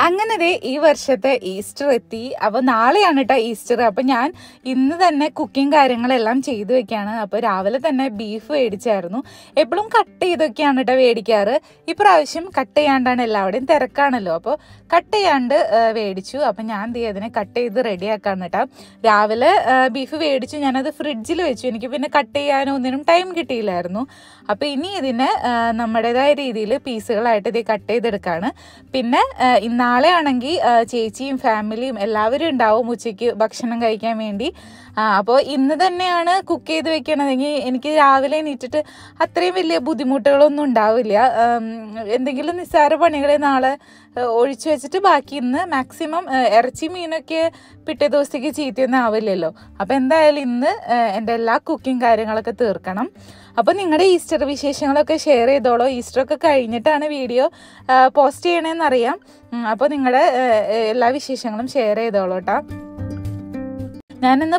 അങ്ങനെ ദേ ഈ വർഷത്തെ ഈസ്റ്റർ എത്തി. അപ്പോൾ നാളെയാണ് കേട്ടോ ഈസ്റ്റർ. അപ്പോൾ ഞാൻ ഇന്ന് തന്നെ കുക്കിംഗ് കാര്യങ്ങളെല്ലാം ചെയ്തു വെക്കുകയാണ്. അപ്പോൾ രാവിലെ തന്നെ ബീഫ് മേടിച്ചായിരുന്നു. എപ്പോഴും കട്ട് ചെയ്തൊക്കെയാണ് കേട്ടോ മേടിക്കാറ്. ഇപ്രാവശ്യം കട്ട് ചെയ്യാണ്ടാണ്, എല്ലാവരുടെയും തിരക്കാണല്ലോ. അപ്പോൾ കട്ട് ചെയ്യാണ്ട് മേടിച്ചു. അപ്പം ഞാൻ അതിനെ കട്ട് ചെയ്ത് റെഡിയാക്കാണ് കേട്ടോ. രാവിലെ ബീഫ് മേടിച്ചു, ഞാനത് ഫ്രിഡ്ജിൽ വെച്ചു. എനിക്ക് പിന്നെ കട്ട് ചെയ്യാനോ ഒന്നിനും ടൈം കിട്ടിയില്ലായിരുന്നു. അപ്പോൾ ഇനി ഇതിനെ നമ്മുടേതായ രീതിയിൽ പീസുകളായിട്ട് ഇത് കട്ട് ചെയ്തെടുക്കുകയാണ്. പിന്നെ നാളെ ആണെങ്കിൽ ചേച്ചിയും ഫാമിലിയും എല്ലാവരും ഉണ്ടാവും ഉച്ചയ്ക്ക് ഭക്ഷണം കഴിക്കാൻ വേണ്ടി. അപ്പോൾ ഇന്ന് തന്നെയാണ് കുക്ക് ചെയ്ത് വെക്കണതെങ്കിൽ എനിക്ക് രാവിലെ എണീറ്റിട്ട് അത്രയും വലിയ ബുദ്ധിമുട്ടുകളൊന്നും ഉണ്ടാവില്ല. എന്തെങ്കിലും നിസ്സാര പണികളെ നാളെ ഒഴിച്ചു വെച്ചിട്ട് ബാക്കി ഇന്ന് മാക്സിമം ഇറച്ചി മീനൊക്കെ പിറ്റേ ദിവസത്തേക്ക് ചീത്തയൊന്നും ആവില്ലല്ലോ. അപ്പോൾ എന്തായാലും ഇന്ന് എൻ്റെ എല്ലാ കുക്കിംഗ് കാര്യങ്ങളൊക്കെ തീർക്കണം. അപ്പോൾ നിങ്ങളുടെ ഈസ്റ്റർ വിശേഷങ്ങളൊക്കെ ഷെയർ ചെയ്തോളൂ. ഈസ്റ്ററൊക്കെ കഴിഞ്ഞിട്ടാണ് വീഡിയോ പോസ്റ്റ് ചെയ്യണമെന്നറിയാം. അപ്പോൾ നിങ്ങളുടെ എല്ലാ വിശേഷങ്ങളും ഷെയർ ചെയ്തോളൂ കേട്ടോ. ഞാനിന്ന്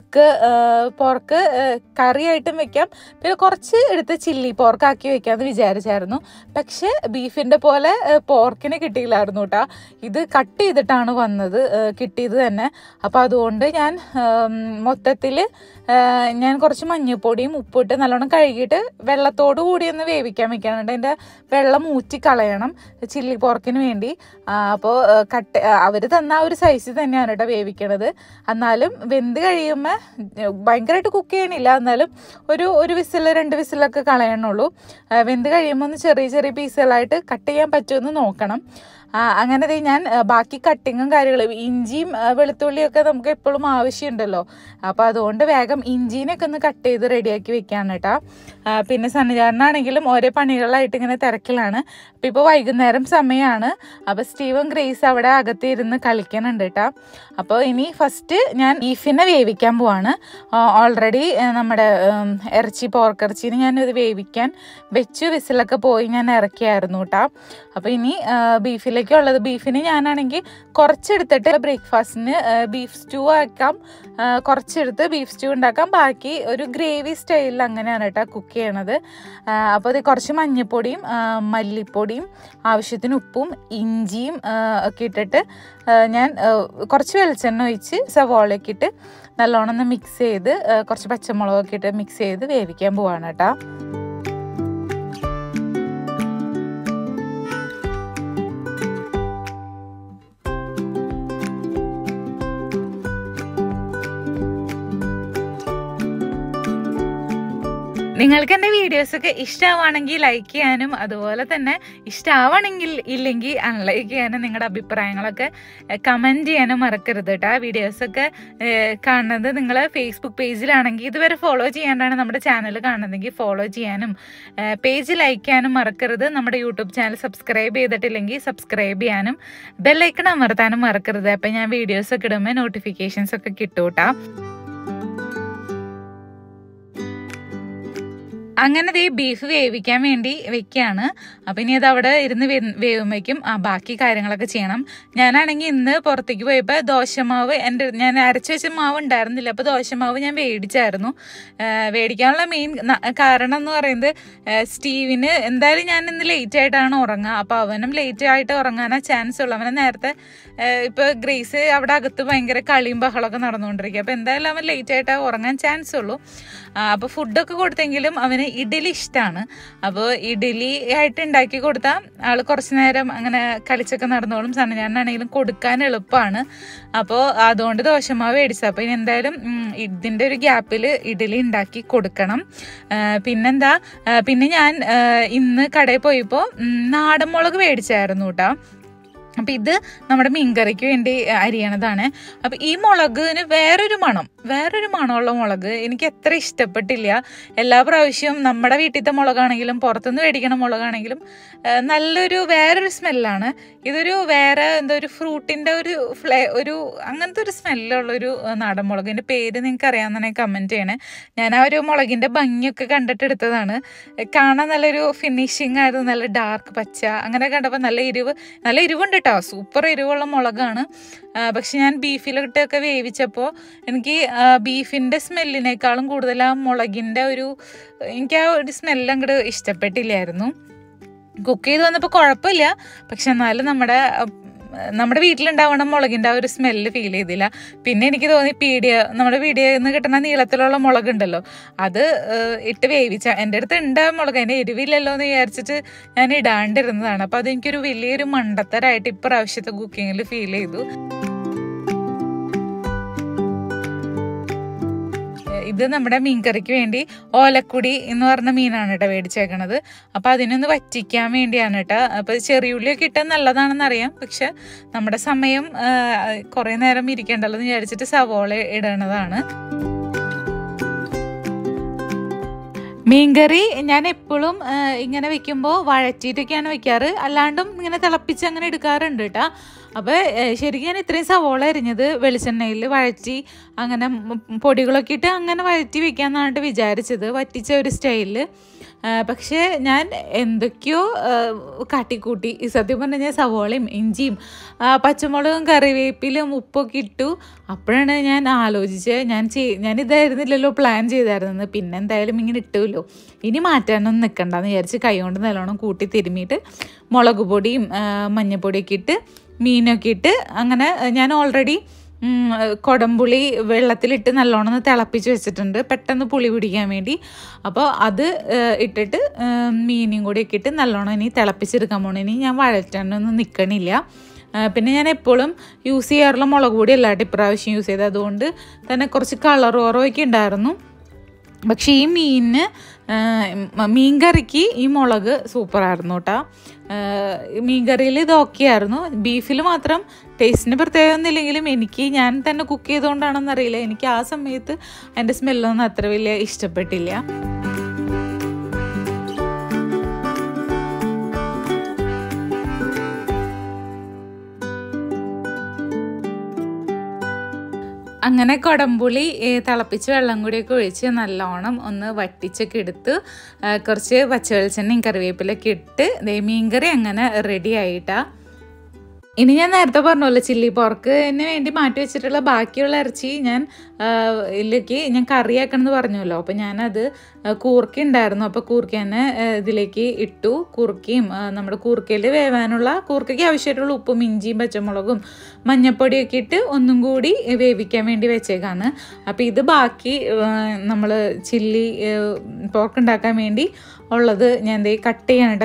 പോർക്ക് കറിയായിട്ടും വെക്കാം, പിന്നെ കുറച്ച് എടുത്ത് ചില്ലി പോർക്കാക്കി വെക്കാമെന്ന് വിചാരിച്ചായിരുന്നു. പക്ഷേ ബീഫിൻ്റെ പോലെ പോർക്കിന് കിട്ടിയില്ലായിരുന്നു കേട്ടോ. ഇത് കട്ട് ചെയ്തിട്ടാണ് കിട്ടിയത് തന്നെ. അപ്പോൾ അതുകൊണ്ട് ഞാൻ മൊത്തത്തിൽ ഞാൻ കുറച്ച് മഞ്ഞൾപ്പൊടിയും ഉപ്പിട്ട് നല്ലോണം കഴുകിയിട്ട് വെള്ളത്തോടു കൂടി ഒന്ന് വേവിക്കാൻ വെക്കാനുണ്ട്. അതിൻ്റെ വെള്ളം ഊറ്റി കളയണം ചില്ലി പോർക്കിന് വേണ്ടി. അപ്പോൾ അവർ തന്ന ആ ഒരു സൈസിൽ തന്നെയാണ് കേട്ടോ വേവിക്കണത്. എന്നാലും വെന്ത് കഴിയുമ്പോൾ ഭയങ്കരമായിട്ട് കുക്ക് ചെയ്യണില്ല, എന്നാലും ഒരു വിസിൽ 2 വിസിലൊക്കെ കളയണുള്ളൂ. വെന്ത് കഴിയുമ്പോൾ ഒന്ന് ചെറിയ ചെറിയ പീസുകളായിട്ട് കട്ട് ചെയ്യാൻ പറ്റുമെന്ന് നോക്കണം. അങ്ങനെ ഞാൻ ബാക്കി കട്ടിങ്ങും കാര്യങ്ങളും ഇഞ്ചിയും വെളുത്തുള്ളിയൊക്കെ നമുക്ക് എപ്പോഴും ആവശ്യമുണ്ടല്ലോ. അപ്പോൾ അതുകൊണ്ട് വേഗം ഇഞ്ചീനൊക്കെ ഒന്ന് കട്ട് ചെയ്ത് റെഡിയാക്കി വെക്കാണ് കേട്ടോ. പിന്നെ സന്നിധാനാണെങ്കിലും ഓരോ പണികളായിട്ട് ഇങ്ങനെ തിരക്കിലാണ്. അപ്പോൾ ഇപ്പോൾ വൈകുന്നേരം സമയമാണ്. അപ്പോൾ സ്റ്റീവും ഗ്രേസ് അവിടെ അകത്തിരുന്ന് കളിക്കുന്നുണ്ട് കേട്ടോ. അപ്പോൾ ഇനി ഫസ്റ്റ് ഞാൻ ബീഫിനെ വേവിക്കാൻ പോവാണ്. ഓൾറെഡി നമ്മുടെ പോർക്കിറച്ചിന് ഞാനിത് വേവിക്കാൻ വെച്ചു. വിസിലൊക്കെ പോയി ഞാൻ ഇറക്കിയായിരുന്നു കേട്ടോ. അപ്പോൾ ഇനി ബീഫിന് ഞാനാണെങ്കിൽ കുറച്ചെടുത്തിട്ട് ബ്രേക്ക്ഫാസ്റ്റിന് ബീഫ് സ്റ്റൂ ആക്കാം, കുറച്ചെടുത്ത് ബീഫ് സ്റ്റൂ ഉണ്ടാക്കാം. ബാക്കി ഒരു ഗ്രേവി സ്റ്റൈലിൽ അങ്ങനെയാണ് കേട്ടോ കുക്ക് ചെയ്യണത്. അപ്പോൾ അത് കുറച്ച് മഞ്ഞൾപ്പൊടിയും മല്ലിപ്പൊടിയും ആവശ്യത്തിന് ഉപ്പും ഇഞ്ചിയും ഒക്കെ ഇട്ടിട്ട് ഞാൻ കുറച്ച് വെളിച്ചെണ്ണ ഒഴിച്ച് സവോളയൊക്കെ ഇട്ട് നല്ലോണം ഒന്ന് മിക്സ് ചെയ്ത് കുറച്ച് പച്ചമുളകൊക്കെ ഇട്ട് മിക്സ് ചെയ്ത് വേവിക്കാൻ പോവാണ് കേട്ടോ. നിങ്ങൾക്ക് എൻ്റെ വീഡിയോസൊക്കെ ഇഷ്ടമാണെങ്കിൽ ലൈക്ക് ചെയ്യാനും, അതുപോലെ തന്നെ ഇല്ലെങ്കിൽ അൺലൈക്ക് ചെയ്യാനും, നിങ്ങളുടെ അഭിപ്രായങ്ങളൊക്കെ കമൻറ്റ് ചെയ്യാനും മറക്കരുത് കേട്ടോ. വീഡിയോസൊക്കെ കാണുന്നത് നിങ്ങൾ ഫേസ്ബുക്ക് പേജിലാണെങ്കിൽ ഇതുവരെ ഫോളോ ചെയ്യാണ്ടാണ് നമ്മുടെ ചാനൽ കാണുന്നതെങ്കിൽ ഫോളോ ചെയ്യാനും പേജ് ലൈക്ക് ചെയ്യാനും മറക്കരുത്. നമ്മുടെ യൂട്യൂബ് ചാനൽ സബ്സ്ക്രൈബ് ചെയ്തിട്ടില്ലെങ്കിൽ സബ്സ്ക്രൈബ് ചെയ്യാനും ബെല്ലൈക്കൺ അമർത്താനും മറക്കരുത്. അപ്പം ഞാൻ വീഡിയോസൊക്കെ ഇടുമ്പോൾ നോട്ടിഫിക്കേഷൻസൊക്കെ കിട്ടും കേട്ടോ. അങ്ങനെ ബീഫ് വേവിക്കാൻ വേണ്ടി വെക്കുകയാണ്. അപ്പം ഇനി അത് അവിടെ ഇരുന്ന് വേവുമ്പോഴേക്കും ബാക്കി കാര്യങ്ങളൊക്കെ ചെയ്യണം. ഞാനാണെങ്കിൽ ഇന്ന് പുറത്തേക്ക് പോയപ്പോൾ ദോശമാവ് ഞാൻ അരച്ച് വെച്ച മാവ് ഉണ്ടായിരുന്നില്ല. അപ്പോൾ ദോശമാവ് ഞാൻ മേടിക്കാനുള്ള മെയിൻ കാരണം എന്ന് പറയുന്നത് സ്റ്റീവിന് എന്തായാലും ഞാൻ ഇന്ന് ലേറ്റ് ആയിട്ടാണ് ഉറങ്ങുക. അപ്പോൾ അവനും ലേറ്റ് ആയിട്ട് ഉറങ്ങാനാണ് ചാൻസ് ഉള്ളൂ. അവനെ നേരത്തെ ഇപ്പോൾ ഗ്രേസ് അവിടെ അകത്ത് ഭയങ്കര കളിയും ബഹളമൊക്കെ നടന്നുകൊണ്ടിരിക്കുക. അപ്പോൾ എന്തായാലും അവൻ ലേറ്റ് ആയിട്ടേ ഉറങ്ങാൻ ചാൻസ് ഉള്ളൂ. അപ്പോൾ ഫുഡൊക്കെ കൊടുത്തെങ്കിലും അവന് ഇഡ്ഡലി ഇഷ്ടമാണ്. അപ്പോൾ ഇഡ്ഡലി ആയിട്ട് ഉണ്ടാക്കി കൊടുത്താൽ ആൾ കുറച്ച് നേരം അങ്ങനെ കളിച്ചൊക്കെ നടന്നോളും. ഞാനാണെങ്കിലും കൊടുക്കാൻ എളുപ്പമാണ്. അപ്പോൾ അതുകൊണ്ട് ദോശമാവ് മേടിച്ചത്. അപ്പോൾ ഇനി എന്തായാലും ഇതിൻ്റെ ഒരു ഗ്യാപ്പിൽ ഇഡ്ഡലി ഉണ്ടാക്കി കൊടുക്കണം. പിന്നെ ഞാൻ ഇന്ന് കടയിൽ പോയപ്പോൾ നാടൻ മുളക് മേടിച്ചായിരുന്നു കേട്ടോ. അപ്പം ഇത് നമ്മുടെ മീൻകറിക്ക് വേണ്ടി അരിയണതാണ്. അപ്പം ഈ മുളകിന് വേറൊരു മണമുള്ള മുളക് എനിക്ക് അത്ര ഇഷ്ടപ്പെട്ടില്ല. എല്ലാ പ്രാവശ്യവും നമ്മുടെ വീട്ടിലത്തെ മുളകാണെങ്കിലും പുറത്തുനിന്ന് മേടിക്കണ മുളകാണെങ്കിലും വേറൊരു സ്മെല്ലാണ്. ഇതൊരു വേറെ ഒരു ഫ്രൂട്ടിൻ്റെ ഒരു അങ്ങനത്തെ ഒരു സ്മെല്ലുള്ളൊരു നാടൻ മുളകിൻ്റെ പേര് നിങ്ങൾക്ക് അറിയാമെന്നുണ്ടെങ്കിൽ കമൻറ്റ് ചെയ്യണേ. ഞാൻ ആ ഒരു മുളകിൻ്റെ ഭംഗിയൊക്കെ കണ്ടിട്ട് എടുത്തതാണ്. കാണാൻ നല്ലൊരു ഫിനിഷിങ് ആയിരുന്നു, നല്ല ഡാർക്ക് പച്ച അങ്ങനെ കണ്ടപ്പോൾ നല്ല എരിവുണ്ട് കേട്ടോ. സൂപ്പർ എരിവുള്ള മുളകാണ്. പക്ഷെ ഞാൻ ബീഫിലിട്ടൊക്കെ വേവിച്ചപ്പോൾ എനിക്ക് ബീഫിൻ്റെ സ്മെല്ലിനേക്കാളും കൂടുതൽ ആ മുളകിൻ്റെ എനിക്ക് ആ ഒരു സ്മെല്ല് അങ്ങോട്ട് ഇഷ്ടപ്പെട്ടില്ലായിരുന്നു. കുക്ക് ചെയ്ത് വന്നപ്പോൾ കുഴപ്പമില്ല, പക്ഷെ എന്നാലും നമ്മുടെ നമ്മുടെ വീട്ടിലുണ്ടാവണ മുളകിൻ്റെ ആ ഒരു സ്മെല്ല് ഫീൽ ചെയ്തില്ല. പിന്നെ എനിക്ക് തോന്നി നമ്മുടെ പീടികയിൽ നിന്ന് കിട്ടുന്ന നീളത്തിലുള്ള മുളകുണ്ടല്ലോ, അത് ഇട്ട് വേവിച്ച എൻ്റെ അടുത്ത് ഉണ്ട് മുളക്, അതിൻ്റെ എരിവില്ലല്ലോ എന്ന് വിചാരിച്ചിട്ട് ഞാൻ ഇടാണ്ടിരുന്നതാണ്. അപ്പോൾ അതെനിക്കൊരു വലിയൊരു മണ്ടത്തരായിട്ട് ഇപ്രാവശ്യത്തെ കുക്കിങ്ങിൽ ഫീൽ ചെയ്തു. ഇത് നമ്മുടെ മീൻകറിക്ക് വേണ്ടി ഓലക്കുടി എന്ന് പറഞ്ഞ മീനാണ് കേട്ടോ മേടിച്ചേക്കണത്. അപ്പോൾ അതിനൊന്ന് വറ്റിക്കാൻ വേണ്ടിയാണ് കേട്ടോ. അപ്പോൾ ചെറിയുള്ളിയൊക്കെ ഇട്ടാൽ നല്ലതാണെന്നറിയാം, പക്ഷെ നമ്മുടെ സമയം കുറേ നേരം ഇരിക്കണ്ടല്ലോ എന്ന് വിചാരിച്ചിട്ട് സവോള ഇടണതാണ്. മീൻകറി ഞാൻ എപ്പോഴും ഇങ്ങനെ വെക്കുമ്പോൾ വഴറ്റിയിട്ടൊക്കെയാണ് വെക്കാറ്, അല്ലാണ്ടും ഇങ്ങനെ തിളപ്പിച്ച് അങ്ങനെ എടുക്കാറുണ്ട് കേട്ടോ. അപ്പോൾ ശരിക്കും ഞാൻ ഇത്രയും സവോള അരിഞ്ഞത് വെളിച്ചെണ്ണയിൽ വഴറ്റി അങ്ങനെ പൊടികളൊക്കെ ഇട്ട് അങ്ങനെ വഴറ്റി വെക്കാമെന്നാണ് വിചാരിച്ചത്, വറ്റിച്ച ഒരു സ്റ്റൈലിൽ. പക്ഷേ ഞാൻ എന്തൊക്കെയോ കാട്ടിക്കൂട്ടി. സത്യം പറഞ്ഞു കഴിഞ്ഞാൽ സവോളയും ഇഞ്ചിയും പച്ചമുളകും കറിവേപ്പിലും ഉപ്പൊക്കെ ഇട്ടു. അപ്പോഴാണ് ഞാൻ ആലോചിച്ചത്, ഞാനിതായിരുന്നില്ലല്ലോ പ്ലാൻ ചെയ്തായിരുന്നത്, പിന്നെ എന്തായാലും ഇങ്ങനെ ഇട്ടുമല്ലോ, ഇനി മാറ്റാനൊന്നും നിൽക്കണ്ടെന്ന് വിചാരിച്ച് കൈ കൊണ്ട് നല്ലോണം കൂട്ടി തിരുമ്മിയിട്ട് മുളക് പൊടിയും മഞ്ഞൾപ്പൊടിയൊക്കെ ഇട്ട് മീനൊക്കെ ഇട്ട് അങ്ങനെ ഞാൻ ഓൾറെഡി കൊടംപുളി വെള്ളത്തിലിട്ട് നല്ലോണം ഒന്ന് തിളപ്പിച്ച് വെച്ചിട്ടുണ്ട്, പെട്ടെന്ന് പുളി പിടിക്കാൻ വേണ്ടി. അപ്പോൾ അത് ഇട്ടിട്ട് മീനും കൂടിയൊക്കെ ഇട്ട് നല്ലോണം ഇനി തിളപ്പിച്ചെടുക്കാൻ പോകണം. ഇനി ഞാൻ വഴറ്റാനൊന്നും നിൽക്കണില്ല. പിന്നെ ഞാൻ എപ്പോഴും യൂസ് ചെയ്യാറുള്ള മുളക് പൊടി അല്ലാണ്ട് ഇപ്രാവശ്യം യൂസ് ചെയ്തത്, അതുകൊണ്ട് തന്നെ കുറച്ച് കളർ കുറവൊക്കെ ഉണ്ടായിരുന്നു. പക്ഷേ ഈ മീൻകറിക്ക് ഈ മുളക് സൂപ്പറായിരുന്നു കേട്ടോ. മീൻകറിയിൽ ഇത് ഓക്കെയായിരുന്നു. ബീഫിൽ മാത്രം ടേസ്റ്റിന് പ്രത്യേകം ഒന്നുമില്ലെങ്കിലും ഞാൻ തന്നെ കുക്ക് ചെയ്തുകൊണ്ടാണെന്നറിയില്ല, എനിക്ക് ആ സമയത്ത് അതിൻ്റെ സ്മെല്ലൊന്നും അത്ര വലിയ ഇഷ്ടപ്പെട്ടില്ല. അങ്ങനെ കൊടംപുളി തിളപ്പിച്ച് വെള്ളം കൂടിയൊക്കെ ഒഴിച്ച് നല്ലോണം ഒന്ന് വറ്റിച്ചൊക്കെ എടുത്ത് കുറച്ച് പച്ചവെളിച്ചെണ്ണയും കറിവേപ്പിലൊക്കെ ഇട്ട് മീൻകറി അങ്ങനെ റെഡി ആയിട്ടാ. ഇനി ഞാൻ നേരത്തെ പറഞ്ഞല്ലോ ചില്ലി പോർക്കിന് വേണ്ടി മാറ്റി വെച്ചിട്ടുള്ള ബാക്കിയുള്ള ഇറച്ചി ഞാൻ കറിയാക്കണമെന്ന് പറഞ്ഞല്ലോ. അപ്പോൾ ഞാനത് കൂർക്ക ഉണ്ടായിരുന്നു, അപ്പോൾ കൂർക്ക തന്നെ ഇതിലേക്ക് ഇട്ടു. കൂർക്കയും നമ്മുടെ കൂർക്കയിൽ വേവാനുള്ള കൂർക്കയ്ക്ക് ആവശ്യമായിട്ടുള്ള ഉപ്പും ഇഞ്ചിയും പച്ചമുളകും മഞ്ഞൾപ്പൊടിയൊക്കെ ഇട്ട് ഒന്നും കൂടി വേവിക്കാൻ വേണ്ടി വെച്ചേക്കാണ്. അപ്പോൾ ഇത് ബാക്കി നമ്മൾ ചില്ലി പോർക്ക് ഉണ്ടാക്കാൻ വേണ്ടി ഉള്ളത് ഞാൻ കട്ട് ചെയ്യാനായിട്ട്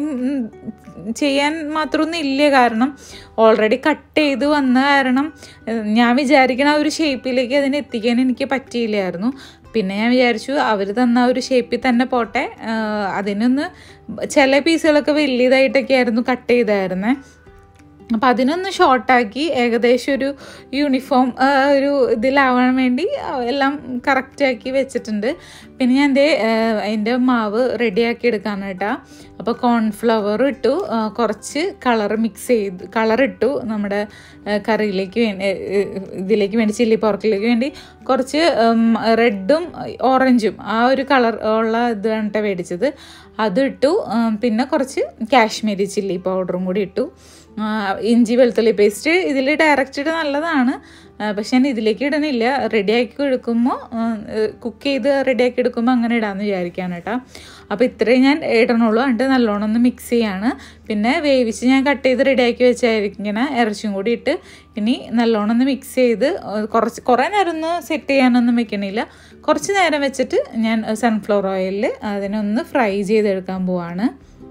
ചെയ്യാൻ മാത്രമൊന്നും ഇല്ല, കാരണം ഓൾറെഡി കട്ട് ചെയ്ത് വന്ന കാരണം ഞാൻ വിചാരിക്കണ ആ ഒരു ഷേപ്പിലേക്ക് അതിനെ എത്തിക്കാൻ എനിക്ക് പറ്റിയില്ലായിരുന്നു. പിന്നെ ഞാൻ വിചാരിച്ചു അവർ തന്ന ഒരു ഷേപ്പിൽ തന്നെ പോട്ടെ, അതിനൊന്ന് ചില പീസുകളൊക്കെ വലിയതായിട്ടൊക്കെ ആയിരുന്നു കട്ട് ചെയ്തായിരുന്നേ. അപ്പം അതിനൊന്ന് ഷോർട്ടാക്കി ഏകദേശം ഒരു യൂണിഫോം ഒരു ഇതിലാവാൻ വേണ്ടി എല്ലാം കറക്റ്റാക്കി വെച്ചിട്ടുണ്ട്. പിന്നെ ഞാൻ അതിൻ്റെ മാവ് റെഡിയാക്കി എടുക്കാണ് കേട്ടോ. അപ്പോൾ കോൺഫ്ലവർ ഇട്ടു, കുറച്ച് കളറിട്ടു നമ്മുടെ കറിയിലേക്ക് ഇതിലേക്ക് വേണ്ടി ചില്ലി പോർക്കിലേക്ക് വേണ്ടി കുറച്ച് റെഡും ഓറഞ്ചും ആ ഒരു കളർ ഉള്ള ഇതാണ് കേട്ടോ മേടിച്ചത്, അതിട്ടു. പിന്നെ കുറച്ച് കാശ്മീരി ചില്ലി പൗഡറും കൂടി ഇട്ടു. ഇഞ്ചി വെളുത്തുള്ളി പേസ്റ്റ് ഇതിൽ ഡയറക്റ്റ് ഇട്ട് നല്ലതാണ്, പക്ഷെ ഞാൻ ഇതിലേക്ക് ഇടണില്ല. റെഡിയാക്കി എടുക്കുമ്പോൾ കുക്ക് ചെയ്ത് റെഡിയാക്കി എടുക്കുമ്പോൾ അങ്ങനെ ഇടാമെന്ന് വിചാരിക്കുകയാണ് കേട്ടോ. അപ്പോൾ ഇത്രയും ഞാൻ ഇടണുള്ളൂ. എന്നിട്ട് നല്ലോണം ഒന്ന് മിക്സ് ചെയ്യാണ്. പിന്നെ വേവിച്ച് ഞാൻ കട്ട് ചെയ്ത് റെഡിയാക്കി വെച്ചായിരിക്കണം ഇറച്ചിയും കൂടി ഇട്ട് ഇനി നല്ലോണം ഒന്ന് മിക്സ് ചെയ്ത് കുറേ നേരം ഒന്ന് സെറ്റ് ചെയ്യാനൊന്നും വെക്കണില്ല, കുറച്ച് നേരം വെച്ചിട്ട് ഞാൻ സൺഫ്ലവർ ഓയിലിൽ അതിനൊന്ന് ഫ്രൈ ചെയ്തെടുക്കാൻ പോവാണ്.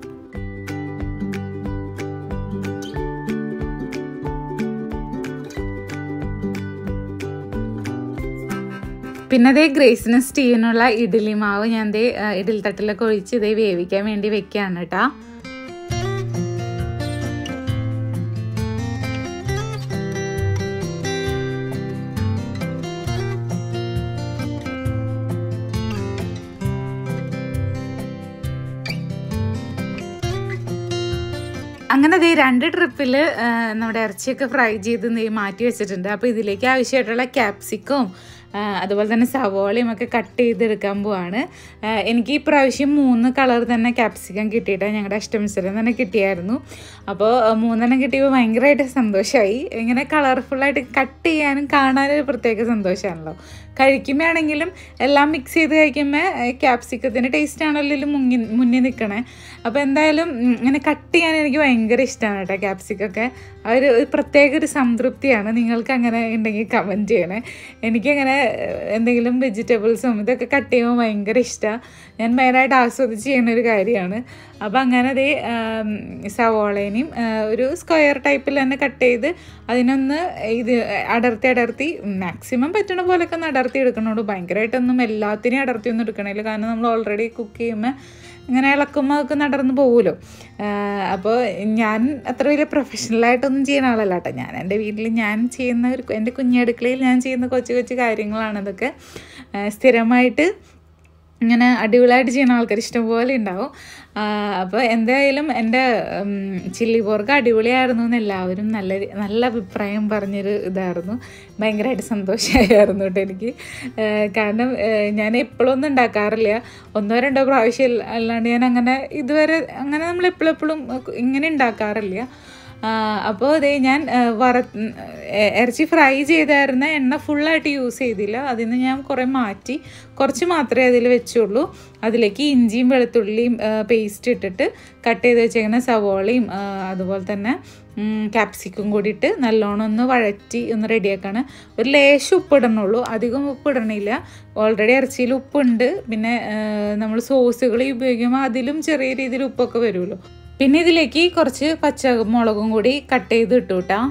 പിന്നെ ഗ്രേസിന് സ്റ്റീവിനുള്ള ഇഡ്ഡലി മാവ് ഞാൻ ഇഡ്ഡലി തട്ടിലൊക്കെ ഒഴിച്ച് വേവിക്കാൻ വേണ്ടി വെക്കുകയാണ് കേട്ടോ. അങ്ങനെ 2 ട്രിപ്പിൽ നമ്മുടെ ഇറച്ചിയൊക്കെ ഫ്രൈ ചെയ്ത് മാറ്റി വെച്ചിട്ടുണ്ട്. അപ്പോൾ ഇതിലേക്ക് ആവശ്യമായിട്ടുള്ള ക്യാപ്സിക്കും അതുപോലെ തന്നെ സവോളയും ഒക്കെ കട്ട് ചെയ്തെടുക്കാൻ പോവാണ്. എനിക്ക് ഈ പ്രാവശ്യം 3 കളർ തന്നെ ക്യാപ്സിക്കം കിട്ടിയിട്ടാണ്, ഞങ്ങളുടെ അഷ്ടമിശ്രം തന്നെ കിട്ടിയായിരുന്നു. അപ്പോൾ 3 കിട്ടിയപ്പോൾ ഭയങ്കരമായിട്ട് സന്തോഷമായി. ഇങ്ങനെ കളർഫുള്ളായിട്ട് കട്ട് ചെയ്യാനും കാണാനൊരു പ്രത്യേക സന്തോഷമാണല്ലോ. കഴിക്കുമ്പോഴാണെങ്കിലും എല്ലാം മിക്സ് ചെയ്ത് കഴിക്കുമ്പോൾ ക്യാപ്സിക്കത്തിൻ്റെ ടേസ്റ്റ് ആണല്ലോ മുന്നിൽ നിൽക്കണേ. അപ്പോൾ എന്തായാലും ഇങ്ങനെ കട്ട് ചെയ്യാൻ എനിക്ക് ഭയങ്കര ഇഷ്ടമാണ് കേട്ടോ. ക്യാപ്സിക്കൊക്കെ ഒരു പ്രത്യേക ഒരു സംതൃപ്തിയാണ്. നിങ്ങൾക്ക് അങ്ങനെ ഉണ്ടെങ്കിൽ കമൻറ്റ് ചെയ്യണേ. എനിക്കങ്ങനെ എന്തെങ്കിലും വെജിറ്റബിൾസും ഇതൊക്കെ കട്ട് ചെയ്യുമ്പോൾ ഭയങ്കര ഇഷ്ടമാണ്. ഞാൻ മെയിനായിട്ട് ആസ്വദിച്ച് ചെയ്യുന്ന ഒരു കാര്യമാണ്. അപ്പോൾ അങ്ങനെ അതേ സവോളേനെയും ഒരു സ്ക്വയർ ടൈപ്പിൽ തന്നെ കട്ട് ചെയ്ത് അതിനൊന്ന് ഇത് അടർത്തി മാക്സിമം പറ്റണ പോലെയൊക്കെ ഒന്ന് അടർത്തി എടുക്കണോളൂ. ഭയങ്കരമായിട്ടൊന്നും എല്ലാത്തിനെയും അടർത്തിയൊന്നും എടുക്കണില്ല. കാരണം നമ്മൾ ഓൾറെഡി കുക്ക് ചെയ്യുമ്പോൾ ഇങ്ങനെ ഇളക്കുമ്പോൾ അതൊക്കെ നടന്ന് പോകുമല്ലോ. അപ്പോൾ ഞാൻ അത്ര വലിയ പ്രൊഫഷണലായിട്ടൊന്നും ചെയ്യുന്ന ആളല്ല കേട്ടോ. ഞാൻ എൻ്റെ വീട്ടിൽ ഞാൻ ചെയ്യുന്ന എൻ്റെ കുഞ്ഞടുക്കളയിൽ ഞാൻ ചെയ്യുന്ന കൊച്ചു കൊച്ചു കാര്യങ്ങളാണിതൊക്കെ. സ്ഥിരമായിട്ട് ഇങ്ങനെ അടിപൊളിയായിട്ട് ചെയ്യുന്ന ആൾക്കാർ ഇഷ്ടംപോലെ ഉണ്ടാവും. അപ്പോൾ എന്തായാലും എൻ്റെ ചില്ലി പോർക്ക് അടിപൊളിയായിരുന്നു എന്ന് എല്ലാവരും നല്ല അഭിപ്രായം പറഞ്ഞൊരു ഇതായിരുന്നു. ഭയങ്കരമായിട്ട് സന്തോഷമായിരുന്നു കേട്ടോ എനിക്ക്. കാരണം ഞാൻ എപ്പോഴൊന്നും ഉണ്ടാക്കാറില്ല, 1-2 പ്രാവശ്യം അല്ലാണ്ട് ഞാൻ അങ്ങനെ ഇതുവരെ അങ്ങനെ നമ്മൾ എപ്പോഴും ഇങ്ങനെ ഉണ്ടാക്കാറില്ല. അപ്പോൾ അതേ ഞാൻ ഇറച്ചി ഫ്രൈ ചെയ്തായിരുന്ന എണ്ണ ഫുള്ളായിട്ട് യൂസ് ചെയ്തില്ല. അതിൽ നിന്ന് ഞാൻ കുറച്ച് മാത്രമേ അതിൽ വെച്ചുള്ളൂ. അതിലേക്ക് ഇഞ്ചിയും വെളുത്തുള്ളിയും പേസ്റ്റ് ഇട്ടിട്ട് കട്ട് ചെയ്ത് വെച്ചേക്കുന്ന സവോളയും അതുപോലെ തന്നെ ക്യാപ്സിക്കും കൂടി ഇട്ട് നല്ലോണം ഒന്ന് വഴറ്റി ഒന്ന് റെഡിയാക്കാണ്. ഒരു ലേശം ഉപ്പിടണുള്ളൂ, അധികം ഉപ്പിടണില്ല. ഓൾറെഡി ഇറച്ചിയിൽ ഉപ്പുണ്ട്. പിന്നെ നമ്മൾ സോസുകൾ ഉപയോഗിക്കുമ്പോൾ അതിലും ചെറിയ രീതിയിൽ ഉപ്പൊക്കെ വരുമല്ലോ. പിന്നെ ഇതിലേക്ക് കുറച്ച് പച്ചമുളകും കൂടി കട്ട് ചെയ്ത് ഇട്ടു കേട്ടോ.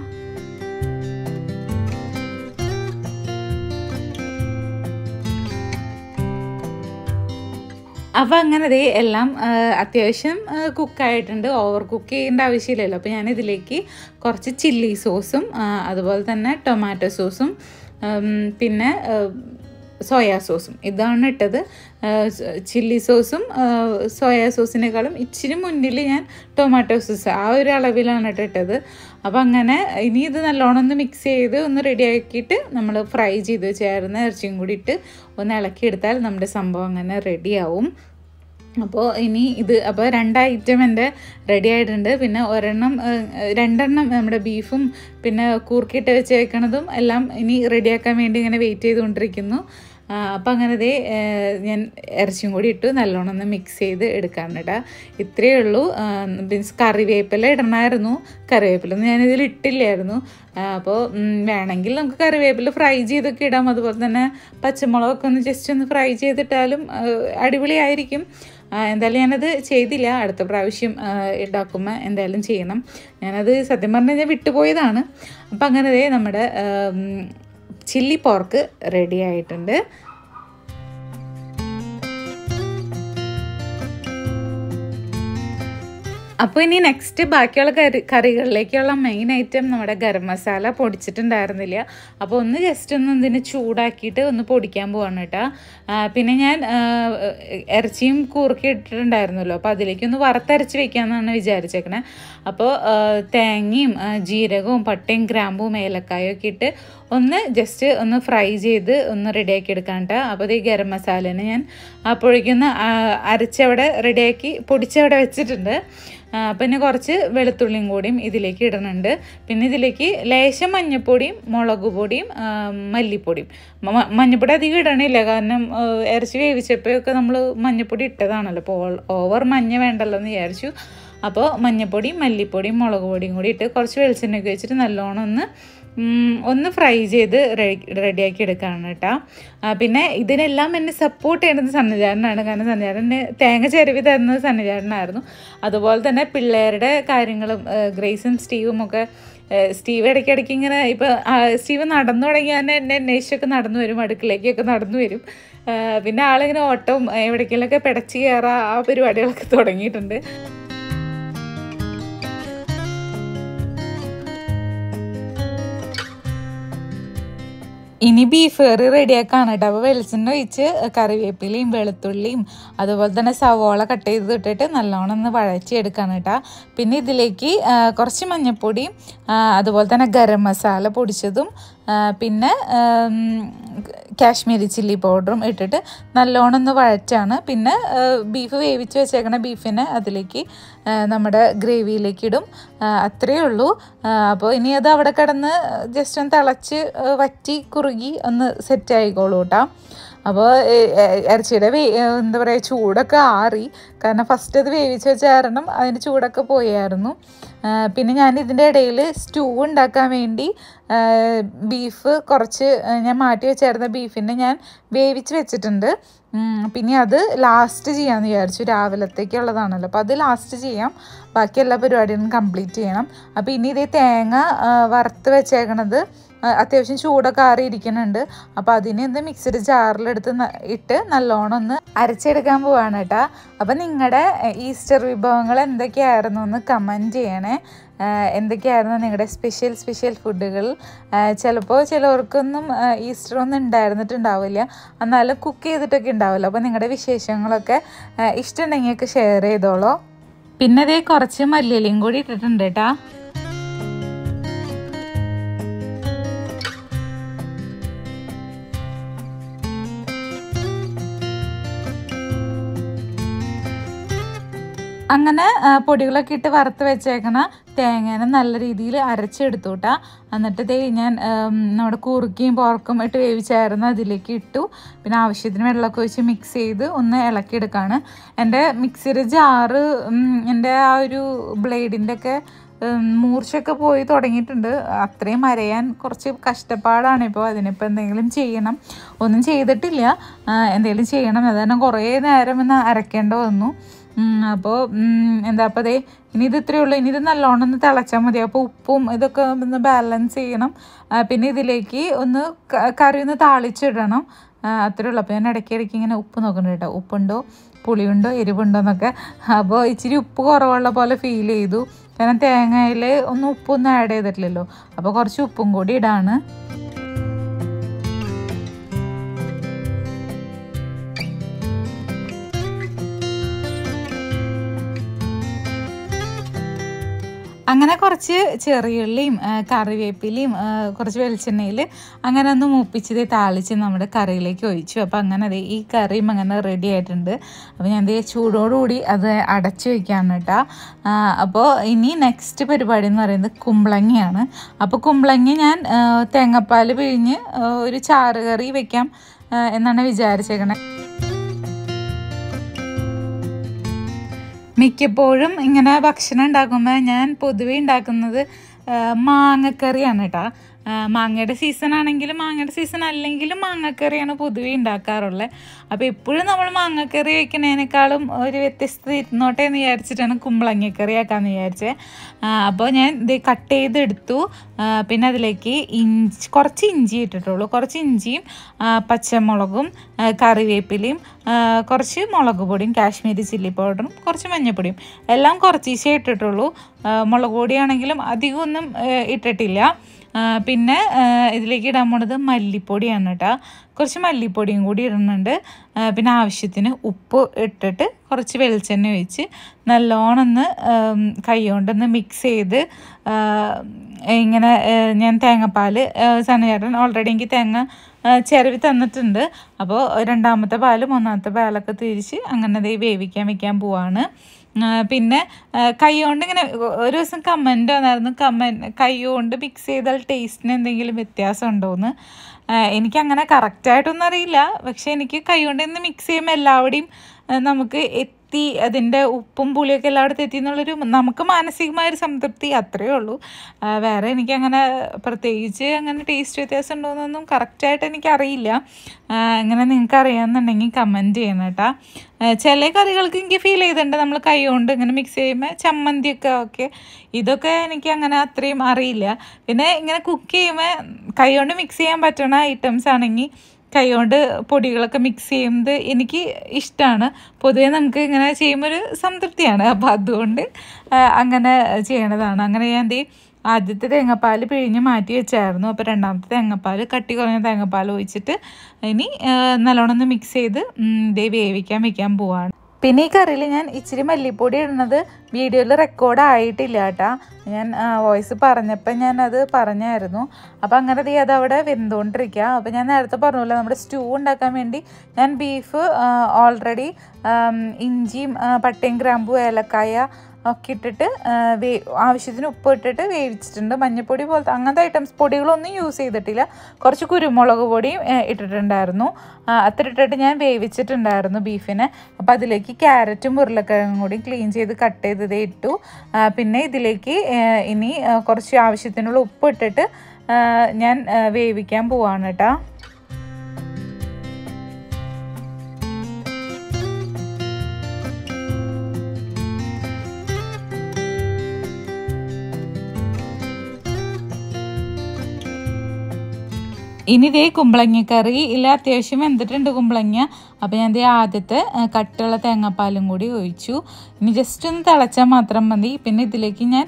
അപ്പോൾ അങ്ങനെ എല്ലാം അത്യാവശ്യം കുക്കായിട്ടുണ്ട്. ഓവർ കുക്ക് ചെയ്യേണ്ട ആവശ്യമില്ലല്ലോ. അപ്പോൾ ഞാനിതിലേക്ക് കുറച്ച് ചില്ലി സോസും അതുപോലെ തന്നെ ടൊമാറ്റോ സോസും പിന്നെ സോയാ സോസും ഇതാണ് ഇട്ടത്. ചില്ലി സോസും സോയാ സോസിനേക്കാളും ഇച്ചിരി മുന്നിൽ ഞാൻ ടൊമാറ്റോ സോസ് ആ ഒരു അളവിലാണ് ഇട്ടത്. അപ്പോൾ അങ്ങനെ ഇനി ഇത് നല്ലോണം ഒന്ന് മിക്സ് ചെയ്ത് ഒന്ന് റെഡിയാക്കിയിട്ട് നമ്മൾ ഫ്രൈ ചെയ്ത് വെച്ചായിരുന്ന ഇറച്ചിയും കൂടി ഇട്ട് ഒന്ന് ഇളക്കിയെടുത്താൽ നമ്മുടെ സംഭവം അങ്ങനെ റെഡിയാവും. അപ്പോൾ ഇനി അപ്പോൾ 2 ഐറ്റം എൻ്റെ റെഡി ആയിട്ടുണ്ട്. പിന്നെ 2 നമ്മുടെ ബീഫും പിന്നെ കൂർക്കിയിട്ട് വെച്ച് വെക്കണതും എല്ലാം ഇനി റെഡിയാക്കാൻ വേണ്ടി ഇങ്ങനെ വെയിറ്റ് ചെയ്തുകൊണ്ടിരിക്കുന്നു. അപ്പോൾ അങ്ങനെ ഞാൻ ഇറച്ചിയും കൂടി ഇട്ടു നല്ലോണം ഒന്ന് മിക്സ് ചെയ്ത് എടുക്കാണ് കേട്ടോ. ഇത്രയേ ഉള്ളൂ. മീൻസ് കറിവേപ്പില ഇടണമായിരുന്നു. കറിവേപ്പിലൊന്നും ഞാനിതിൽ ഇട്ടില്ലായിരുന്നു. അപ്പോൾ വേണമെങ്കിൽ നമുക്ക് കറിവേപ്പില ഫ്രൈ ചെയ്തൊക്കെ ഇടാം. അതുപോലെ തന്നെ പച്ചമുളകൊക്കെ ഒന്ന് ജസ്റ്റ് ഒന്ന് ഫ്രൈ ചെയ്തിട്ടാലും അടിപൊളിയായിരിക്കും. എന്തായാലും ഞാനത് ചെയ്തില്ല. അടുത്ത പ്രാവശ്യം ഉണ്ടാക്കുമ്പോൾ എന്തായാലും ചെയ്യണം. ഞാനത് സത്യം പറഞ്ഞാൽ ഞാൻ വിട്ടുപോയതാണ്. അപ്പം അങ്ങനെ നമ്മുടെ ചില്ലി പോർക്ക് റെഡി ആയിട്ടുണ്ട്. അപ്പോൾ ഇനി നെക്സ്റ്റ് ബാക്കിയുള്ള കറികളിലേക്കുള്ള മെയിൻ ഐറ്റം നമ്മുടെ ഗരം മസാല പൊടിച്ചിട്ടുണ്ടായിരുന്നില്ല. അപ്പോൾ ഒന്ന് ജസ്റ്റ് ഒന്ന് ഇതിന് ചൂടാക്കിയിട്ട് ഒന്ന് പൊടിക്കാൻ പോവാണ് കേട്ടോ. പിന്നെ ഞാൻ ഇറച്ചിയും കൂർക്കി ഇട്ടിട്ടുണ്ടായിരുന്നല്ലോ. അപ്പോൾ അതിലേക്കൊന്ന് വറുത്തരച്ച് വെക്കാമെന്നാണ് വിചാരിച്ചേക്കണേ. അപ്പോൾ തേങ്ങയും ജീരകവും പട്ടയും ഗ്രാമ്പും ഏലക്കായും ഒക്കെ ഇട്ട് ഒന്ന് ജസ്റ്റ് ഒന്ന് ഫ്രൈ ചെയ്ത് ഒന്ന് റെഡിയാക്കി എടുക്കാൻ കേട്ടോ. അപ്പോൾ ഈ ഗരം മസാലേനെ ഞാൻ അപ്പോഴേക്കൊന്ന് അരച്ചവിടെ റെഡിയാക്കി പൊടിച്ചവിടെ വെച്ചിട്ടുണ്ട്. പിന്നെ കുറച്ച് വെളുത്തുള്ളിയും കൂടിയും ഇതിലേക്ക് ഇടുന്നുണ്ട്. പിന്നെ ഇതിലേക്ക് ലേശം മഞ്ഞൾപ്പൊടിയും മുളക് പൊടിയും മല്ലിപ്പൊടിയും. മഞ്ഞൾപ്പൊടി അധികം ഇടണില്ല, കാരണം ഇറച്ചി വേവിച്ചപ്പോഴൊക്കെ നമ്മൾ മഞ്ഞൾപ്പൊടി ഇട്ടതാണല്ലോ. അപ്പോൾ ഓവർ മഞ്ഞ വേണ്ടല്ലോ എന്ന് വിചാരിച്ചു. അപ്പോൾ മഞ്ഞൾപ്പൊടിയും മല്ലിപ്പൊടിയും മുളക് പൊടിയും കൂടി ഇട്ട് കുറച്ച് വെളിച്ചെണ്ണയൊക്കെ വെച്ചിട്ട് നല്ലോണം ഒന്ന് ഫ്രൈ ചെയ്ത് റെഡിയാക്കി എടുക്കുകയാണ് കേട്ടോ. പിന്നെ ഇതിനെല്ലാം എന്നെ സപ്പോർട്ട് ചെയ്യുന്നത് സന്നിചാരനാണ്. കാരണം സന്നിചാരന് തേങ്ങ ചിരവി തരുന്നത് സന്നിചാരനായിരുന്നു. അതുപോലെ തന്നെ പിള്ളേരുടെ കാര്യങ്ങളും ഗ്രേസും സ്റ്റീവും ഒക്കെ. സ്റ്റീവ് ഇടയ്ക്കിടയ്ക്ക് ഇങ്ങനെ ഇപ്പോൾ സ്റ്റീവ് നടന്നു തുടങ്ങിയാൽ എന്നെ അന്വേഷിച്ചൊക്കെ നടന്നു വരും, അടുക്കളേക്കൊക്കെ നടന്നു വരും. പിന്നെ ആളിങ്ങനെ ഓട്ടവും എവിടേക്കെങ്കിലൊക്കെ പിടച്ച് കയറാ ആ പരിപാടികളൊക്കെ തുടങ്ങിയിട്ടുണ്ട്. ഇനി ബീഫ് കറി റെഡിയാക്കാണ് കേട്ടോ. അപ്പോൾ വെളിച്ചെണ്ണ ഒഴിച്ച് കറിവേപ്പിലയും വെളുത്തുള്ളിയും അതുപോലെ തന്നെ സവോള കട്ട് ചെയ്ത് ഇട്ടിട്ട് നല്ലോണം ഒന്ന് വഴറ്റിയെടുക്കുകയാണ് കേട്ടോ. പിന്നെ ഇതിലേക്ക് കുറച്ച് മഞ്ഞൾപ്പൊടിയും അതുപോലെ തന്നെ ഗരം മസാല പൊടിച്ചതും പിന്നെ കാശ്മീരി ചില്ലി പൗഡറും ഇട്ടിട്ട് നല്ലോണം ഒന്ന് വഴറ്റാണ്. പിന്നെ ബീഫ് വേവിച്ച് വെച്ചേക്കണ ബീഫിനെ അതിലേക്ക് നമ്മുടെ ഗ്രേവിയിലേക്ക് ഇടും. അത്രയേ ഉള്ളൂ. അപ്പോൾ ഇനി അത് അവിടെ കിടന്ന് ജസ്റ്റ് ഒന്ന് തിളച്ച് വറ്റി കുറുകി ഒന്ന് സെറ്റ് ആയിക്കോളൂ കേട്ടോ. അപ്പോൾ ഇറച്ചിയുടെ എന്താ പറയുക ചൂടൊക്കെ ആറി, കാരണം ഫസ്റ്റ് അത് വേവിച്ച് വെച്ച കാരണം അതിൻ്റെ ചൂടൊക്കെ പോയായിരുന്നു. പിന്നെ ഞാൻ ഇതിൻ്റെ ഇടയിൽ സ്റ്റൂ ഉണ്ടാക്കാൻ വേണ്ടി ബീഫ് കുറച്ച് ഞാൻ മാറ്റി വെച്ചായിരുന്ന ബീഫിനെ ഞാൻ വേവിച്ച് വെച്ചിട്ടുണ്ട്. പിന്നെ അത് ലാസ്റ്റ് ചെയ്യാമെന്ന് വിചാരിച്ചു, രാവിലത്തേക്കുള്ളതാണല്ലോ, അപ്പോൾ അത് ലാസ്റ്റ് ചെയ്യാം, ബാക്കി എല്ലാ പരിപാടികളും കംപ്ലീറ്റ് ചെയ്യണം. അപ്പോൾ ഇനി ഇതേ തേങ്ങ വറുത്ത് വെച്ചേക്കണത് അത്യാവശ്യം ചൂടൊക്കെ ആറിയിരിക്കുന്നുണ്ട്. അപ്പോൾ അതിനെ ഒന്ന് മിക്സിഡ് ജാറിലെടുത്ത് ഇട്ട് നല്ലോണം ഒന്ന് അരച്ചെടുക്കാൻ പോവാണ് കേട്ടോ. അപ്പം നിങ്ങളുടെ ഈസ്റ്റർ വിഭവങ്ങൾ എന്തൊക്കെയായിരുന്നു എന്ന് കമൻറ്റ് ചെയ്യണേ. എന്തൊക്കെയായിരുന്നു നിങ്ങളുടെ സ്പെഷ്യൽ ഫുഡുകൾ? ചിലപ്പോൾ ചിലവർക്കൊന്നും ഈസ്റ്റർ ഒന്നും ഉണ്ടായിരുന്നിട്ടുണ്ടാവില്ല, എന്നാലും കുക്ക് ചെയ്തിട്ടൊക്കെ ഉണ്ടാവില്ല. അപ്പോൾ നിങ്ങളുടെ വിശേഷങ്ങളൊക്കെ ഇഷ്ടമുണ്ടെങ്കിൽ ഒക്കെ ഷെയർ ചെയ്തോളൂ. പിന്നെ അതേ കുറച്ച് മല്ലിയിലയും കൂടി ഇട്ടിട്ടുണ്ട് കേട്ടോ. അങ്ങനെ പൊടികളൊക്കെ ഇട്ട് വറുത്ത് വെച്ചേക്കണ തേങ്ങേനെ നല്ല രീതിയിൽ അരച്ചെടുത്തു കേട്ടോ. എന്നിട്ട് ഇതേ ഞാൻ നമ്മുടെ കുറുക്കിയും പോർക്കും ഇട്ട് വേവിച്ചായിരുന്നു അതിലേക്ക് ഇട്ടു. പിന്നെ ആവശ്യത്തിന് വെള്ളമൊക്കെ ഒഴിച്ച് മിക്സ് ചെയ്ത് ഒന്ന് ഇളക്കിയെടുക്കുകയാണ്. എൻ്റെ മിക്സിയുടെ ജാറ് എൻ്റെ ആ ഒരു ബ്ലേഡിൻ്റെ ഒക്കെ മൂർച്ചയൊക്കെ പോയി തുടങ്ങിയിട്ടുണ്ട്. അത്രയും അരയാൻ കുറച്ച് കഷ്ടപ്പാടാണ്. ഇപ്പോൾ അതിനിപ്പോൾ എന്തെങ്കിലും ചെയ്യണം, ഒന്നും ചെയ്തിട്ടില്ല, എന്തെങ്കിലും ചെയ്യണം. അത് കാരണം കുറേ നേരം ഒന്ന് അരക്കേണ്ട വന്നു. അപ്പോൾ എന്താ അപ്പോൾ അതേ ഇനി ഇത് ഇത്രയേ ഉള്ളൂ. ഇനി ഇത് നല്ലോണം ഒന്ന് തിളച്ചാൽ മതി. അപ്പോൾ ഉപ്പും ഇതൊക്കെ ഒന്ന് ബാലൻസ് ചെയ്യണം. പിന്നെ ഇതിലേക്ക് ഒന്ന് കറി ഒന്ന് താളിച്ചിടണം, അത്രയേ ഉള്ളൂ. അപ്പോൾ ഞാൻ ഇടയ്ക്കിടയ്ക്ക് ഇങ്ങനെ ഉപ്പ് നോക്കണം കേട്ടോ, ഉപ്പുണ്ടോ പുളിയുണ്ടോ എരിവുണ്ടോ എന്നൊക്കെ. അപ്പോൾ ഇച്ചിരി ഉപ്പ് കുറവുള്ള പോലെ ഫീൽ ചെയ്തു, കാരണം തേങ്ങയിൽ ഒന്നും ഉപ്പൊന്നും ആഡ് ചെയ്തിട്ടില്ലല്ലോ. അപ്പോൾ കുറച്ച് ഉപ്പും കൂടി ഇടാണ്. അങ്ങനെ കുറച്ച് ചെറിയുള്ളിയും കറിവേപ്പിലയും കുറച്ച് വെളിച്ചെണ്ണയിൽ അങ്ങനെ ഒന്ന് മൂപ്പിച്ചത് താളിച്ച് നമ്മുടെ കറിയിലേക്ക് ഒഴിച്ചു. അപ്പോൾ അങ്ങനെ അതെ ഈ കറിയും അങ്ങനെ റെഡി ആയിട്ടുണ്ട്. അപ്പോൾ ഞാൻ ചൂടോടുകൂടി അത് അടച്ചു വയ്ക്കാണ് കേട്ടോ. അപ്പോൾ ഇനി നെക്സ്റ്റ് പരിപാടി എന്ന് പറയുന്നത് കുമ്പളങ്ങയാണ്. അപ്പോൾ കുമ്പളങ്ങ ഞാൻ തേങ്ങാപ്പാൽ പിഴിഞ്ഞ് ഒരു ചാറ് കറി വെക്കാം എന്നാണ് വിചാരിച്ചേക്കണേ. മിക്കപ്പോഴും ഇങ്ങനെ ഭക്ഷണം ഉണ്ടാക്കുമ്പോൾ ഞാൻ പൊതുവെ ഉണ്ടാക്കുന്നത് മാങ്ങക്കറിയാണ് കേട്ടോ. മാങ്ങയുടെ സീസൺ ആണെങ്കിലും മാങ്ങയുടെ സീസൺ അല്ലെങ്കിലും മാങ്ങക്കറിയാണ് പൊതുവെ ഉണ്ടാക്കാറുള്ളത്. അപ്പോൾ എപ്പോഴും നമ്മൾ മാങ്ങക്കറി വയ്ക്കുന്നതിനേക്കാളും ഒരു വ്യത്യസ്തത ഇരുന്നോട്ടെ എന്ന് വിചാരിച്ചിട്ടാണ് കുമ്പളങ്ങക്കറി ആക്കാമെന്ന് വിചാരിച്ചത്. അപ്പോൾ ഞാൻ ഇത് കട്ട് ചെയ്തെടുത്തു. പിന്നെ അതിലേക്ക് കുറച്ച് ഇഞ്ചി ഇട്ടിട്ടുള്ളൂ, കുറച്ച് ഇഞ്ചിയും പച്ചമുളകും കറിവേപ്പിലയും കുറച്ച് മുളക് പൊടിയും കാശ്മീരി ചില്ലി പൗഡറും കുറച്ച് മഞ്ഞൾപ്പൊടിയും എല്ലാം കുറച്ചീശേ ഇട്ടിട്ടുള്ളൂ. മുളക് പൊടിയാണെങ്കിലും അധികമൊന്നും ഇട്ടിട്ടില്ല. പിന്നെ ഇതിലേക്ക് ഇടാൻ പോണത് മല്ലിപ്പൊടിയാണ് കേട്ടോ. കുറച്ച് മല്ലിപ്പൊടിയും കൂടി ഇടുന്നുണ്ട്. പിന്നെ ആവശ്യത്തിന് ഉപ്പ് ഇട്ടിട്ട് കുറച്ച് വെളിച്ചെണ്ണ ഒഴിച്ച് നല്ലോണം ഒന്ന് കൈ കൊണ്ടൊന്ന് മിക്സ് ചെയ്ത് ഇങ്ങനെ ഞാൻ തേങ്ങാപ്പാൽ സനചേട്ടൻ ഓൾറെഡി എനിക്ക് തേങ്ങ ചിരവി തന്നിട്ടുണ്ട്. അപ്പോൾ രണ്ടാമത്തെ പാലും ഒന്നാമത്തെ പാലൊക്കെ തിരിച്ച് അങ്ങനെ വേവിക്കാൻ വെക്കാൻ പോവാണ്. പിന്നെ കൈ കൊണ്ട് ഇങ്ങനെ ഒരു ദിവസം കമൻറ്റ് വന്നായിരുന്നു, കൈ കൊണ്ട് മിക്സ് ചെയ്താൽ ടേസ്റ്റിന് എന്തെങ്കിലും വ്യത്യാസം ഉണ്ടോയെന്ന്. എനിക്കങ്ങനെ കറക്റ്റായിട്ടൊന്നും അറിയില്ല, പക്ഷേ എനിക്ക് കൈ കൊണ്ട് ഇന്ന് മിക്സ് ചെയ്യുമ്പോൾ എല്ലാവിടെയും നമുക്ക് എത്തി, അതിൻ്റെ ഉപ്പും പുളിയൊക്കെ എല്ലായിടത്തും എത്തി എന്നുള്ളൊരു നമുക്ക് മാനസികമായൊരു സംതൃപ്തി, അത്രയേ ഉള്ളൂ. വേറെ എനിക്കങ്ങനെ പ്രത്യേകിച്ച് അങ്ങനെ ടേസ്റ്റ് വ്യത്യാസം ഉണ്ടോയെന്നൊന്നും കറക്റ്റായിട്ട് എനിക്കറിയില്ല. അങ്ങനെ നിങ്ങൾക്ക് അറിയാമെന്നുണ്ടെങ്കിൽ കമൻറ്റ് ചെയ്യണം കേട്ടോ. ചില കറികൾക്ക് എനിക്ക് ഫീൽ ചെയ്തിട്ടുണ്ട് നമ്മൾ കൈ കൊണ്ട് ഇങ്ങനെ മിക്സ് ചെയ്യുമ്പോൾ ചമ്മന്തിയൊക്കെ ഓക്കെ, ഇതൊക്കെ എനിക്ക് അങ്ങനെ അത്രയും അറിയില്ല. പിന്നെ ഇങ്ങനെ കുക്ക് ചെയ്യുമ്പോൾ കൈ കൊണ്ട് മിക്സ് ചെയ്യാൻ പറ്റുന്ന ഐറ്റംസ് ആണെങ്കിൽ കൈ കൊണ്ട് പൊടികളൊക്കെ മിക്സ് ചെയ്യുന്നത് എനിക്ക് ഇഷ്ടമാണ്. പൊതുവേ നമുക്ക് ഇങ്ങനെ ചെയ്യുമ്പോൾ ഒരു സംതൃപ്തിയാണ്. അപ്പോൾ അതുകൊണ്ട് അങ്ങനെ ചെയ്യണതാണ്. അങ്ങനെ ഞാൻ ആദ്യത്തെ തേങ്ങാപ്പാൽ പിഴിഞ്ഞ് മാറ്റി വെച്ചായിരുന്നു. അപ്പോൾ രണ്ടാമത്തെ തേങ്ങാപ്പാൽ കട്ടി കുറഞ്ഞ തേങ്ങാപ്പാൽ ഒഴിച്ചിട്ട് ഇനി നല്ലോണം ഒന്ന് മിക്സ് ചെയ്ത് വേവിക്കാൻ വെക്കാൻ പോവാണ്. പിന്നെ ഈ കറിയിൽ ഞാൻ ഇച്ചിരി മല്ലിപ്പൊടി ഇടുന്നത് വീഡിയോയിൽ റെക്കോർഡ് ആയിട്ടില്ല കേട്ടോ. ഞാൻ വോയിസ് പറഞ്ഞപ്പോൾ ഞാനത് പറഞ്ഞായിരുന്നു. അപ്പോൾ അങ്ങനെ അത് അവിടെ വെന്തുകൊണ്ടിരിക്കുക. അപ്പോൾ ഞാൻ നേരത്തെ പറഞ്ഞല്ലോ, നമ്മുടെ സ്റ്റൂ ഉണ്ടാക്കാൻ വേണ്ടി ഞാൻ ബീഫ് ഓൾറെഡി ഇഞ്ചിയും പട്ടയും ഗ്രാമ്പൂ ഏലക്കായ ഒക്കെ ഇട്ടിട്ട് ആവശ്യത്തിന് ഉപ്പ് ഇട്ടിട്ട് വേവിച്ചിട്ടുണ്ട്. മഞ്ഞൾപ്പൊടി പോലത്തെ അങ്ങനത്തെ ഐറ്റംസ് പൊടികളൊന്നും യൂസ് ചെയ്തിട്ടില്ല. കുറച്ച് കുരുമുളക് പൊടിയും ഇട്ടിട്ടുണ്ടായിരുന്നു. അത്ര ഇട്ടിട്ട് ഞാൻ വേവിച്ചിട്ടുണ്ടായിരുന്നു ബീഫിനെ. അപ്പോൾ അതിലേക്ക് ക്യാരറ്റും ഉരുളക്കിഴങ്ങും കൂടി ക്ലീൻ ചെയ്ത് കട്ട് ചെയ്തത് ഇട്ടു. പിന്നെ ഇതിലേക്ക് ഇനി കുറച്ച് ആവശ്യത്തിനുള്ള ഉപ്പ് ഇട്ടിട്ട് ഞാൻ വേവിക്കാൻ പോവാണ് കേട്ടോ. ഇനി ഇതേ കുമ്പളങ്ങക്കറി ഇല്ല, അത്യാവശ്യം വെന്തിട്ടുണ്ട് കുമ്പളങ്ങ. അപ്പോൾ ഞാൻ ഇതേ ആദ്യത്തെ കട്ടുള്ള തേങ്ങാപ്പാലും കൂടി ഒഴിച്ചു. ഇനി ജസ്റ്റ് ഒന്ന് തിളച്ചാൽ മാത്രം മതി. പിന്നെ ഇതിലേക്ക് ഞാൻ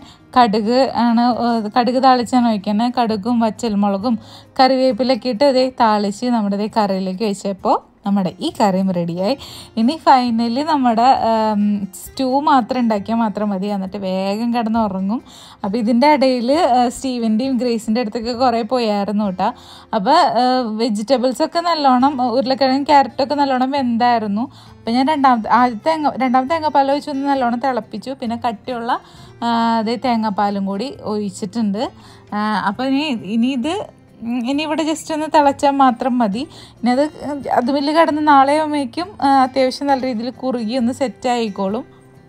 കടുക് താളിച്ചാണ് ഒഴിക്കുന്നത്. കടുകും വറ്റൽമുളകും കറിവേപ്പിലൊക്കെ ഇട്ട് ഇതേ താളിച്ച് നമ്മുടെ കറിയിലേക്ക് ഒഴിച്ചപ്പോൾ നമ്മുടെ ഈ കറിയും റെഡിയായി. ഇനി ഫൈനലി നമ്മുടെ സ്റ്റൂ മാത്രം ഉണ്ടാക്കിയാൽ മാത്രം മതി. എന്നിട്ട് വേഗം കിടന്ന് ഉറങ്ങും. അപ്പോൾ ഇതിൻ്റെ ഇടയിൽ സ്റ്റീവൻ്റെയും ഗ്രേസിൻ്റെ അടുത്തൊക്കെ കുറേ പോയായിരുന്നു കേട്ടോ. അപ്പോൾ വെജിറ്റബിൾസൊക്കെ നല്ലോണം, ഉരുളക്കിഴങ്ങും ക്യാരറ്റൊക്കെ നല്ലോണം വെന്തായിരുന്നു. അപ്പോൾ ഞാൻ രണ്ടാമത്തെ തേങ്ങാപ്പാൽ ഒഴിച്ചൊന്ന് നല്ലോണം തിളപ്പിച്ചു. പിന്നെ കട്ടിയുള്ള അതേ തേങ്ങാപ്പാലും കൂടി ഒഴിച്ചിട്ടുണ്ട്. അപ്പോൾ ഇനി ഇവിടെ ജസ്റ്റ് ഒന്ന് തിളച്ചാൽ മാത്രം മതി. ഇനി അത് വലിയ കിടന്ന് നാളെ ആകുമ്പോഴേക്കും അത്യാവശ്യം നല്ല രീതിയിൽ കുറുകി ഒന്ന് സെറ്റ് ആയിക്കോളും.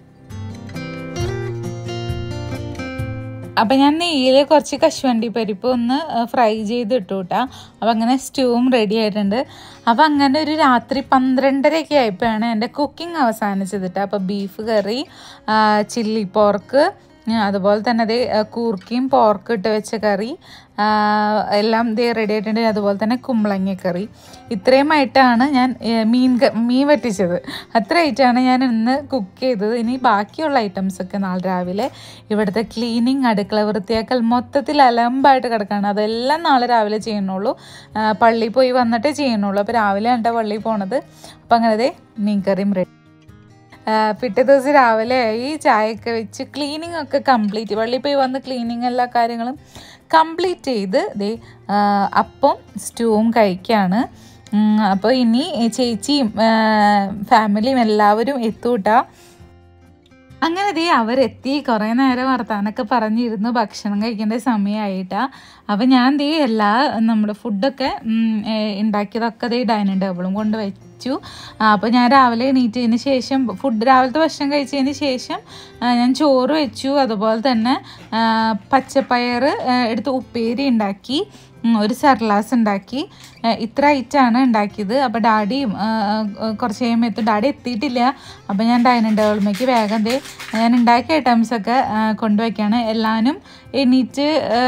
അപ്പം ഞാൻ നെയ്യിൽ കുറച്ച് കശുവണ്ടി പരിപ്പ് ഒന്ന് ഫ്രൈ ചെയ്തിട്ടു കേട്ടോ. അപ്പം അങ്ങനെ സ്റ്റൂവും റെഡി ആയിട്ടുണ്ട്. അപ്പം അങ്ങനെ ഒരു രാത്രി 12:30 ആയപ്പോഴാണ് എൻ്റെ കുക്കിംഗ് അവസാനിച്ചത് കേട്ടോ. അപ്പോൾ ബീഫ് കറി, ചില്ലി പോർക്ക്, അതുപോലെ തന്നെ അതേ കൂർക്കയും പോർക്ക് ഇട്ട് വെച്ച കറി എല്ലാം റെഡി ആയിട്ടുണ്ട്. അതുപോലെ തന്നെ കുമ്പളങ്ങക്കറി. ഇത്രയുമായിട്ടാണ് ഞാൻ മീൻ വറ്റിച്ചത്. അത്രയായിട്ടാണ് ഞാൻ ഇന്ന് കുക്ക് ചെയ്തത്. ഇനി ബാക്കിയുള്ള ഐറ്റംസൊക്കെ നാളെ രാവിലെ ഇവിടുത്തെ ക്ലീനിങ്, അടുക്കള വൃത്തിയാക്കൽ മൊത്തത്തിൽ അലമ്പായിട്ട് കിടക്കുകയാണ്. അതെല്ലാം നാളെ രാവിലെ ചെയ്യണുള്ളൂ. പള്ളിയിൽ പോയി വന്നിട്ടേ ചെയ്യണുള്ളൂ. അപ്പോൾ രാവിലെ ആണ് പള്ളിയിൽ പോണത്. അപ്പോൾ അങ്ങനെ മീൻകറിയും റെഡി. പിറ്റേ ദിവസം രാവിലെ ആയി, ചായയൊക്കെ വെച്ച് ക്ലീനിങ് ഒക്കെ കംപ്ലീറ്റ്, പള്ളിയിൽ പോയി വന്ന് ക്ലീനിങ് എല്ലാ കാര്യങ്ങളും കംപ്ലീറ്റ് ചെയ്ത് അപ്പം സ്റ്റൂവും കഴിക്കുകയാണ്. അപ്പോൾ ഇനി ചേച്ചിയും ഫാമിലിയും എല്ലാവരും എത്തൂട്ടാ. അങ്ങനെ അവരെത്തി. കുറേ നേരം വർത്താനൊക്കെ പറഞ്ഞിരുന്നു. ഭക്ഷണം കഴിക്കേണ്ട സമയമായിട്ടാ. അപ്പം ഞാൻ നമ്മുടെ ഫുഡൊക്കെ ഉണ്ടാക്കിയതൊക്കെ ഡൈനിങ് ടേബിളും കൊണ്ട് വെച്ചു. അപ്പോൾ ഞാൻ രാവിലെ എണീറ്റതിന് ശേഷം രാവിലത്തെ ഭക്ഷണം കഴിച്ചതിന് ശേഷം ഞാൻ ചോറ് വെച്ചു. അതുപോലെ തന്നെ പച്ചപ്പയർ എടുത്ത് ഉപ്പേരി ഉണ്ടാക്കി, ഒരു സർലാസ് ഉണ്ടാക്കി. ഇത്ര ഐറ്റമാണ് ഉണ്ടാക്കിയത്. അപ്പോൾ ഡാഡിയും കുറച്ച് കഴിയുമ്പോൾ ഡാഡി എത്തിയിട്ടില്ല. അപ്പോൾ ഞാൻ ഡൈനിങ് ടേബിളിലേക്ക് വേഗം ഞാൻ ഉണ്ടാക്കിയ ഐറ്റംസൊക്കെ കൊണ്ടുവയ്ക്കുകയാണ്. എല്ലാവരും എണീറ്റ്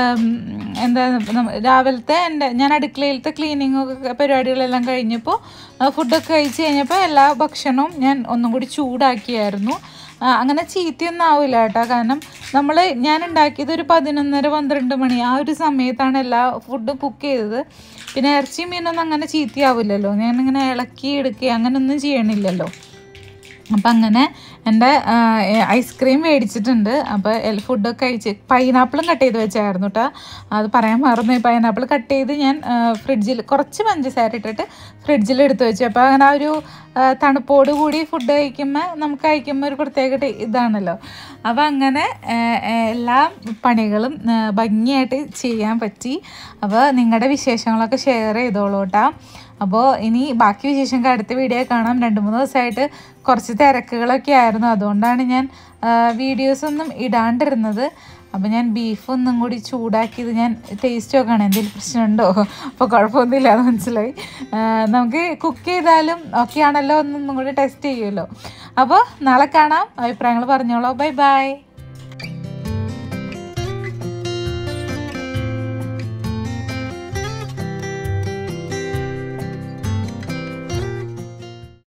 രാവിലത്തെ ഞാൻ അടുക്കളയിലത്തെ ക്ലീനിങ്ങൊക്കെ പരിപാടികളെല്ലാം കഴിഞ്ഞപ്പോൾ ഫുഡൊക്കെ കഴിച്ച് കഴിഞ്ഞപ്പോൾ എല്ലാ ഭക്ഷണവും ഞാൻ ഒന്നും കൂടി ചൂടാക്കിയായിരുന്നു. അങ്ങനെ ചീത്തയൊന്നും ആവില്ല കേട്ടോ. കാരണം ഞാൻ ഉണ്ടാക്കിയത് ഒരു 11:30-12 മണി ആ ഒരു സമയത്താണ് എല്ലാ ഫുഡും കുക്ക് ചെയ്തത്. പിന്നെ ഇറച്ചി മീനൊന്നും അങ്ങനെ ചീത്തയാവില്ലല്ലോ. ഞാനിങ്ങനെ ഇളക്കി എടുക്കുക അങ്ങനെയൊന്നും ചെയ്യണില്ലല്ലോ. അപ്പം അങ്ങനെ എൻ്റെ ഐസ്ക്രീം മേടിച്ചിട്ടുണ്ട്. അപ്പോൾ ഫുഡൊക്കെ കഴിച്ച് പൈനാപ്പിളും കട്ട് ചെയ്ത് വെച്ചായിരുന്നു കേട്ടോ. അത് പറയാൻ മറന്നു. പൈനാപ്പിൾ കട്ട് ചെയ്ത് ഞാൻ ഫ്രിഡ്ജിൽ കുറച്ച് പഞ്ചസാര ഇട്ടിട്ട് ഫ്രിഡ്ജിൽ എടുത്ത് വെച്ചു. അപ്പോൾ അങ്ങനെ ആ ഒരു തണുപ്പോട് കൂടി ഫുഡ് കഴിക്കുമ്പോൾ ഒരു പ്രത്യേക ഇതാണല്ലോ. അപ്പോൾ അങ്ങനെ എല്ലാ പണികളും ഭംഗിയായിട്ട് ചെയ്യാൻ പറ്റി. അപ്പോൾ നിങ്ങളുടെ വിശേഷങ്ങളൊക്കെ ഷെയർ ചെയ്തോളൂ കേട്ടോ. അപ്പോൾ ഇനി ബാക്കി വിശേഷങ്ങൾ അടുത്ത വീഡിയോ കാണാം. 2-3 ദിവസമായിട്ട് കുറച്ച് തിരക്കുകളൊക്കെ ആയിരുന്നു. അതുകൊണ്ടാണ് ഞാൻ വീഡിയോസൊന്നും ഇടാണ്ടിരുന്നത്. അപ്പോൾ ഞാൻ ബീഫ് ഒന്നും കൂടി ചൂടാക്കിയത് ഞാൻ ടേസ്റ്റ് നോക്കുകയാണ്, എന്തെങ്കിലും പ്രശ്നമുണ്ടോ. അപ്പോൾ കുഴപ്പമൊന്നുമില്ല, അത് മനസ്സിലായി. നമുക്ക് കുക്ക് ചെയ്താലും ഓക്കെ ആണല്ലോ, ഒന്നും കൂടി ടെസ്റ്റ് ചെയ്യുമല്ലോ. അപ്പോൾ നാളെ കാണാം. അഭിപ്രായങ്ങൾ പറഞ്ഞോളൂ. Bye by.